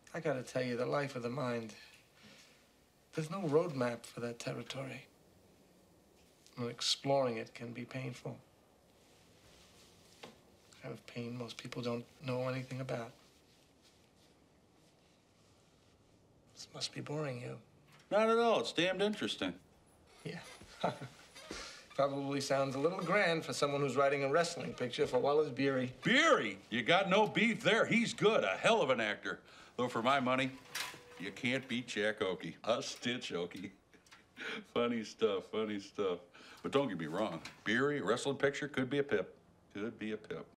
I gotta tell you, the life of the mind, there's no roadmap for that territory. And exploring it can be painful. Kind of pain most people don't know anything about. This must be boring you. Not at all. It's damned interesting. Yeah. Probably sounds a little grand for someone who's writing a wrestling picture for Wallace Beery. Beery? You got no beef there. He's good. A hell of an actor. Though for my money, you can't beat Jack Oakey. A stitch Oakey. Funny stuff, funny stuff. But don't get me wrong. Beery, wrestling picture, could be a pip. Could be a pip.